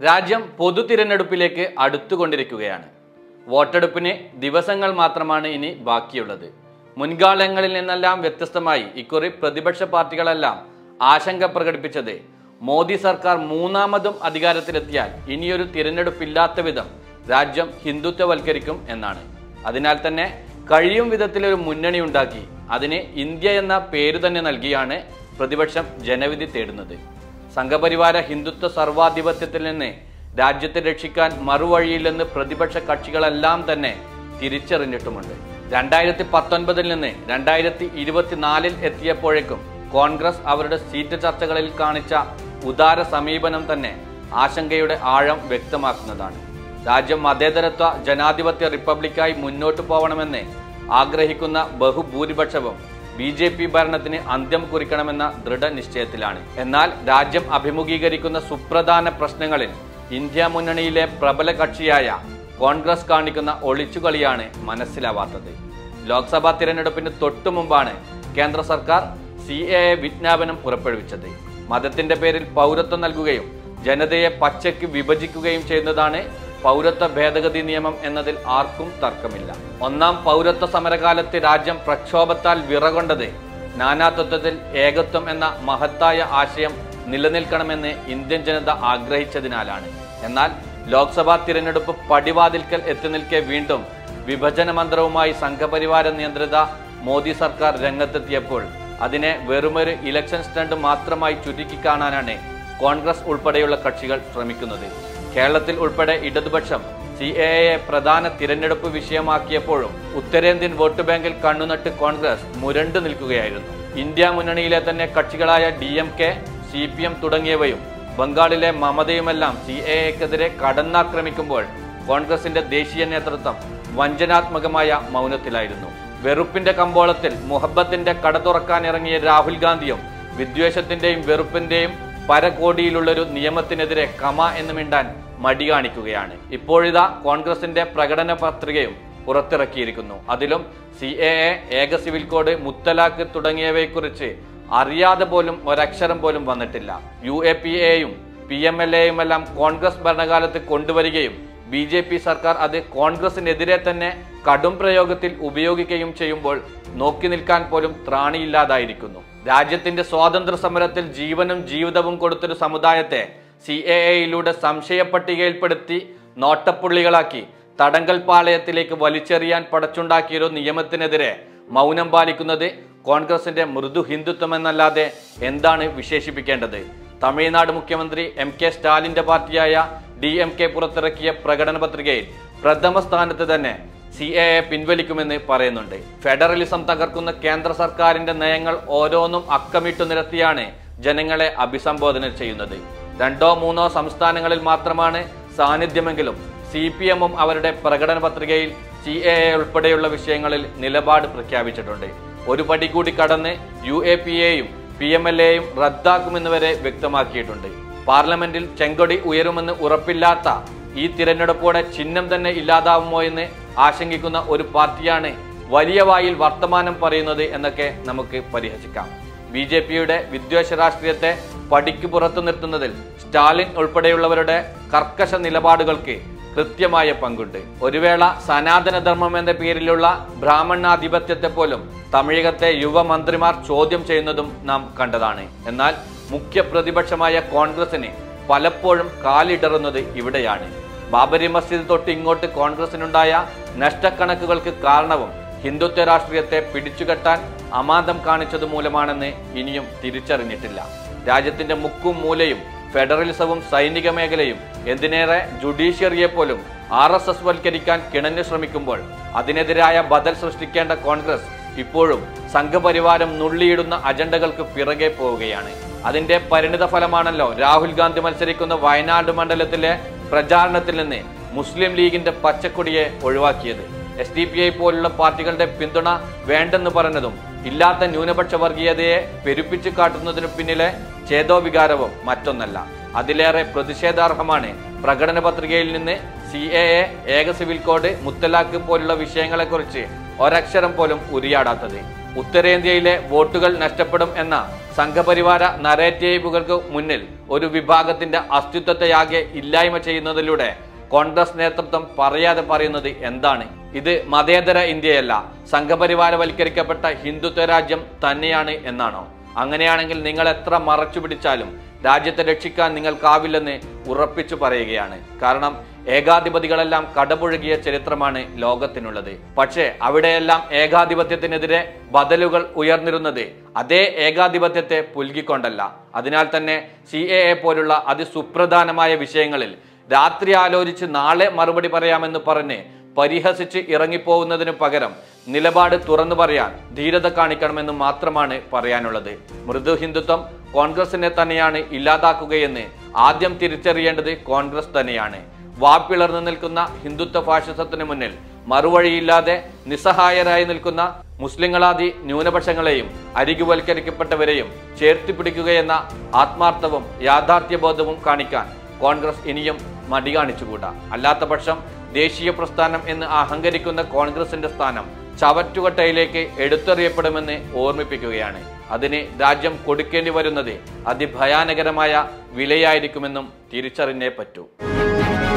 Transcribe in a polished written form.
രാജ്യം പൊതു തിരഞ്ഞെടുപ്പിലേക്ക് അടുത്തുകൊണ്ടിരിക്കുകയാണ്. വോട്ടെടുപ്പിന് ദിവസങ്ങൾ മാത്രമാണ് ഇനി ബാക്കിയുള്ളത്. മുൻകാലങ്ങളിൽ നിന്നെല്ലാം വ്യത്യസ്തമായി ഇക്കുറി പ്രതിപക്ഷ പാർട്ടികളെല്ലാം ആശങ്ക പ്രകടിപ്പിച്ചത് മോദി സർക്കാർ മൂന്നാമതും അധികാരത്തിലെത്തിയാൽ ഇനിയൊരു തിരഞ്ഞെടുപ്പില്ലാത്ത വിധം രാജ്യം ഹിന്ദുത്വവൽക്കരിക്കും എന്നാണ്. അതിനാൽ തന്നെ കഴിയും വിധത്തിലൊരു മുന്നണി ഉണ്ടാക്കി അതിന് ഇന്ത്യ എന്ന പേര് തന്നെ നൽകിയാണ് പ്രതിപക്ഷം ജനവിധി തേടുന്നത്. സംഘപരിവാര ഹിന്ദുത്വ സർവാധിപത്യത്തിൽ നിന്ന് രാജ്യത്തെ രക്ഷിക്കാൻ മറുവഴിയില്ലെന്ന് പ്രതിപക്ഷ കക്ഷികളെല്ലാം തന്നെ തിരിച്ചറിഞ്ഞിട്ടുമുണ്ട്. 2019 നിന്ന് 2024 എത്തിയപ്പോഴേക്കും കോൺഗ്രസ് അവരുടെ സീറ്റ് ചർച്ചകളിൽ കാണിച്ച ഉദാര സമീപനം തന്നെ ആശങ്കയുടെ ആഴം വ്യക്തമാക്കുന്നതാണ്. രാജ്യം മതേതരത്വ ജനാധിപത്യ റിപ്പബ്ലിക്കായി മുന്നോട്ടു പോകണമെന്ന് ആഗ്രഹിക്കുന്ന ബഹുഭൂരിപക്ഷവും BJP ഭരണത്തിന് അന്ത്യം കുറിക്കണമെന്ന ദൃഢനിശ്ചയത്തിലാണ്. എന്നാൽ രാജ്യം അഭിമുഖീകരിക്കുന്ന സുപ്രധാന പ്രശ്നങ്ങളിൽ ഇന്ത്യ മുന്നണിയിലെ പ്രബല കക്ഷിയായ കോൺഗ്രസ് കാണിക്കുന്ന ഒളിച്ചുകളിയാണ് മനസ്സിലാവാത്തത്. ലോക്സഭാ തിരഞ്ഞെടുപ്പിന് തൊട്ടു മുമ്പാണ് കേന്ദ്ര സർക്കാർ CAA വിജ്ഞാപനം പുറപ്പെടുവിച്ചത്. മതത്തിന്റെ പേരിൽ പൗരത്വം നൽകുകയും ജനതയെ പച്ചയ്ക്ക് വിഭജിക്കുകയും ചെയ്യുന്നതാണ് പൗരത്വ ഭേദഗതി നിയമം എന്നതിൽ ആർക്കും തർക്കമില്ല. ഒന്നാം പൗരത്വ സമരകാലത്ത് രാജ്യം പ്രക്ഷോഭത്താൽ വിറകൊണ്ടത് നാനാത്വത്തിൽ ഏകത്വം എന്ന മഹത്തായ ആശയം നിലനിൽക്കണമെന്ന് ഇന്ത്യൻ ജനത ആഗ്രഹിച്ചതിനാലാണ്. എന്നാൽ ലോക്സഭാ തിരഞ്ഞെടുപ്പ് പടിവാതിൽക്കൽ എത്തി നിൽക്കെ വീണ്ടും വിഭജന മന്ത്രവുമായി സംഘപരിവാര നിയന്ത്രിത മോദി സർക്കാർ രംഗത്തെത്തിയപ്പോൾ അതിനെ വെറുമൊരു ഇലക്ഷൻ സ്റ്റണ്ട് മാത്രമായി ചുരുക്കി കാണാനാണ് കോൺഗ്രസ് ഉൾപ്പെടെയുള്ള കക്ഷികൾ ശ്രമിക്കുന്നത്. കേരളത്തിൽ ഉൾപ്പെടെ ഇടതുപക്ഷം CAA പ്രധാന തിരഞ്ഞെടുപ്പ് വിഷയമാക്കിയപ്പോഴും ഉത്തരേന്ത്യൻ വോട്ട് ബാങ്കിൽ കണ്ണുനട്ട് കോൺഗ്രസ് മുരണ്ടു നിൽക്കുകയായിരുന്നു. ഇന്ത്യ മുന്നണിയിലെ തന്നെ കക്ഷികളായ DMK, CPM തുടങ്ങിയവയും ബംഗാളിലെ മമതയുമെല്ലാം CAAക്കെതിരെ കടന്നാക്രമിക്കുമ്പോൾ കോൺഗ്രസിന്റെ ദേശീയ നേതൃത്വം വഞ്ചനാത്മകമായ മൗനത്തിലായിരുന്നു. വെറുപ്പിന്റെ കമ്പോളത്തിൽ മുഹബത്തിന്റെ കട തുറക്കാനിറങ്ങിയ രാഹുൽ ഗാന്ധിയും വിദ്വേഷത്തിന്റെയും വെറുപ്പിന്റെയും പരകോടിയിലുള്ളൊരു നിയമത്തിനെതിരെ കമ എന്ന് മിണ്ടാൻ മടി കാണിക്കുകയാണ്. ഇപ്പോഴിതാ കോൺഗ്രസിന്റെ പ്രകടന പത്രികയും പുറത്തിറക്കിയിരിക്കുന്നു. അതിലും CAA, ഏക സിവിൽ കോഡ്, മുത്തലാഖ് തുടങ്ങിയവയെക്കുറിച്ച് അറിയാതെ പോലും ഒരക്ഷരം പോലും വന്നിട്ടില്ല. UAPAയും PMLAയും എല്ലാം കോൺഗ്രസ് ഭരണകാലത്ത് കൊണ്ടുവരികയും BJP സർക്കാർ അത് കോൺഗ്രസിനെതിരെ തന്നെ കടും പ്രയോഗത്തിൽ ഉപയോഗിക്കുകയും ചെയ്യുമ്പോൾ നോക്കി നിൽക്കാൻ പോലും ത്രാണിയില്ലാതായിരിക്കുന്നു. രാജ്യത്തിന്റെ സ്വാതന്ത്ര്യ സമരത്തിൽ ജീവനും ജീവിതവും കൊടുത്തൊരു സമുദായത്തെ CAAയിലൂടെ സംശയ പട്ടികയിൽപ്പെടുത്തി നോട്ടപ്പുള്ളികളാക്കി തടങ്കൽ പാളയത്തിലേക്ക് വലിച്ചെറിയാൻ പടച്ചുണ്ടാക്കിയൊരു നിയമത്തിനെതിരെ മൗനം പാലിക്കുന്നത് കോൺഗ്രസിന്റെ മൃദു ഹിന്ദുത്വം എന്നല്ലാതെ എന്താണ് വിശേഷിപ്പിക്കേണ്ടത്? തമിഴ്നാട് മുഖ്യമന്ത്രി MK സ്റ്റാലിന്റെ പാർട്ടിയായ DMK പുറത്തിറക്കിയ പ്രകടന പത്രികയിൽ പ്രഥമ സ്ഥാനത്ത് തന്നെ CAA പിൻവലിക്കുമെന്ന് പറയുന്നുണ്ട്. ഫെഡറലിസം തകർക്കുന്ന കേന്ദ്ര സർക്കാരിന്റെ നയങ്ങൾ ഓരോന്നും അക്കമിട്ടു നിരത്തിയാണ് ജനങ്ങളെ അഭിസംബോധന ചെയ്യുന്നത്. 2-3 സംസ്ഥാനങ്ങളിൽ മാത്രമാണ് സാന്നിധ്യമെങ്കിലും CPMഉം അവരുടെ പ്രകടന പത്രികയിൽ CAA ഉൾപ്പെടെയുള്ള വിഷയങ്ങളിൽ നിലപാട് പ്രഖ്യാപിച്ചിട്ടുണ്ട്. ഒരു പടി കൂടി കടന്ന് UAPAയും PMLAയും റദ്ദാക്കുമെന്ന് വരെ വ്യക്തമാക്കിയിട്ടുണ്ട്. പാർലമെന്റിൽ ചെങ്കൊടി ഉയരുമെന്ന് ഉറപ്പില്ലാത്ത ഈ തിരഞ്ഞെടുപ്പോടെ ചിഹ്നം തന്നെ ഇല്ലാതാവുമോ എന്ന് ആശങ്കിക്കുന്ന ഒരു പാർട്ടിയാണ് വലിയ വായിൽ വർത്തമാനം പറയുന്നത് എന്നൊക്കെ നമുക്ക് പരിഹസിക്കാം. BJPയുടെ വിദ്വേഷ രാഷ്ട്രീയത്തെ പടിക്ക് പുറത്തു നിർത്തുന്നതിൽ സ്റ്റാലിൻ ഉൾപ്പെടെയുള്ളവരുടെ കർക്കശ നിലപാടുകൾക്ക് കൃത്യമായ പങ്കുണ്ട്. ഒരു വേള സനാതനധർമ്മം എന്ന പേരിലുള്ള ബ്രാഹ്മണാധിപത്യത്തെ പോലും തമിഴകത്തെ യുവമന്ത്രിമാർ ചോദ്യം ചെയ്യുന്നതും നാം കണ്ടതാണ്. എന്നാൽ മുഖ്യ പ്രതിപക്ഷമായ കോൺഗ്രസിന് പലപ്പോഴും കാലിടറുന്നത് ഇവിടെയാണ്. ബാബരി മസ്ജിദ് തൊട്ട് ഇങ്ങോട്ട് കോൺഗ്രസിനുണ്ടായ നഷ്ടക്കണക്കുകൾക്ക് കാരണവും ഹിന്ദുത്വ രാഷ്ട്രീയത്തെ പിടിച്ചുകെട്ടാൻ അമാന്തം കാണിച്ചത് മൂലമാണെന്ന് ഇനിയും തിരിച്ചറിഞ്ഞിട്ടില്ല. രാജ്യത്തിന്റെ മുക്കും മൂലയും ഫെഡറലിസവും സൈനിക മേഖലയും എന്തിനേറെ ജുഡീഷ്യറിയെ പോലും RSS വൽക്കരിക്കാൻ കിണഞ്ഞു ശ്രമിക്കുമ്പോൾ അതിനെതിരായ ബദൽ സൃഷ്ടിക്കേണ്ട കോൺഗ്രസ് ഇപ്പോഴും സംഘപരിവാരം നുള്ളിയിടുന്ന അജണ്ടകൾക്ക് പിറകെ പോവുകയാണ്. അതിന്റെ പരിണിത ഫലമാണല്ലോ രാഹുൽ ഗാന്ധി മത്സരിക്കുന്ന വയനാട് മണ്ഡലത്തിലെ പ്രചാരണത്തിൽ നിന്ന് മുസ്ലിം ലീഗിന്റെ പച്ചക്കൊടിയെ ഒഴിവാക്കിയത്. SDPI പോലുള്ള പാർട്ടികളുടെ പിന്തുണ വേണ്ടെന്ന് പറഞ്ഞതും ഇല്ലാത്ത ന്യൂനപക്ഷ വർഗീയതയെ പെരുപ്പിച്ചു കാട്ടുന്നതിനു പിന്നിലെ ചേതോവികാരവും മറ്റൊന്നല്ല. അതിലേറെ പ്രതിഷേധാർഹമാണ് പ്രകടന പത്രികയിൽ നിന്ന് CAA, ഏക സിവിൽ കോഡ്, മുത്തലാഖ് പോലുള്ള വിഷയങ്ങളെക്കുറിച്ച് ഒരക്ഷരം പോലും ഉരിയാടാത്തത്. ഉത്തരേന്ത്യയിലെ വോട്ടുകൾ നഷ്ടപ്പെടും എന്ന സംഘപരിവാര നരേറ്റീവുകൾക്ക് മുന്നിൽ ഒരു വിഭാഗത്തിന്റെ അസ്തിത്വത്തെയാകെ ഇല്ലായ്മ ചെയ്യുന്നതിലൂടെ കോൺഗ്രസ് നേതൃത്വം പറയാതെ പറയുന്നത് എന്താണ്? ഇത് മതേതര ഇന്ത്യയല്ല, സംഘപരിവാരവൽക്കരിക്കപ്പെട്ട ഹിന്ദുത്വ രാജ്യം തന്നെയാണ് എന്നാണോ? അങ്ങനെയാണെങ്കിൽ നിങ്ങൾ എത്ര മറച്ചു പിടിച്ചാലും രാജ്യത്തെ രക്ഷിക്കാൻ നിങ്ങൾക്കാവില്ലെന്ന് ഉറപ്പിച്ചു പറയുകയാണ്. കാരണം ഏകാധിപതികളെല്ലാം കടപുഴകിയ ചരിത്രമാണ് ലോകത്തിനുള്ളത്. പക്ഷേ അവിടെയെല്ലാം ഏകാധിപത്യത്തിനെതിരെ ബദലുകൾ ഉയർന്നിരുന്നത് അതേ ഏകാധിപത്യത്തെ പുൽകിക്കൊണ്ടല്ല. അതിനാൽ തന്നെ CAA പോലുള്ള അതിസുപ്രധാനമായ വിഷയങ്ങളിൽ രാത്രി ആലോചിച്ച് നാളെ മറുപടി പറയാമെന്ന് പറഞ്ഞ് പരിഹസിച്ച് ഇറങ്ങിപ്പോകുന്നതിനു പകരം നിലപാട് തുറന്നു പറയാൻ ധീരത കാണിക്കണമെന്ന് മാത്രമാണ് പറയാനുള്ളത്. മൃദു ഹിന്ദുത്വം കോൺഗ്രസിനെ തന്നെയാണ് ഇല്ലാതാക്കുകയെന്ന് ആദ്യം തിരിച്ചറിയേണ്ടത് കോൺഗ്രസ് തന്നെയാണ്. വാപ്പിളർന്നു നിൽക്കുന്ന ഹിന്ദുത്വ ഫാഷിസത്തിന് മുന്നിൽ മറുവഴിയില്ലാതെ നിസ്സഹായരായി നിൽക്കുന്ന മുസ്ലിങ്ങളാദി ന്യൂനപക്ഷങ്ങളെയും അരികുവൽക്കരിക്കപ്പെട്ടവരെയും ചേർത്തിപ്പിടിക്കുകയെന്ന ആത്മാർത്ഥവും യാഥാർത്ഥ്യബോധവും കാണിക്കാൻ കോൺഗ്രസ് ഇനിയും മടി കാണിച്ചുകൂടാ. അല്ലാത്ത പക്ഷം ദേശീയ പ്രസ്ഥാനം എന്ന് അഹങ്കരിക്കുന്ന കോൺഗ്രസിന്റെ സ്ഥാനം ചവറ്റുകൊട്ടയിലേക്ക് എടുത്തെറിയപ്പെടുമെന്ന് ഓർമ്മിപ്പിക്കുകയാണ്. അതിന് രാജ്യം കൊടുക്കേണ്ടി വരുന്നത് അതിഭയാനകരമായ വിലയായിരിക്കുമെന്നും തിരിച്ചറിഞ്ഞേ പറ്റൂ.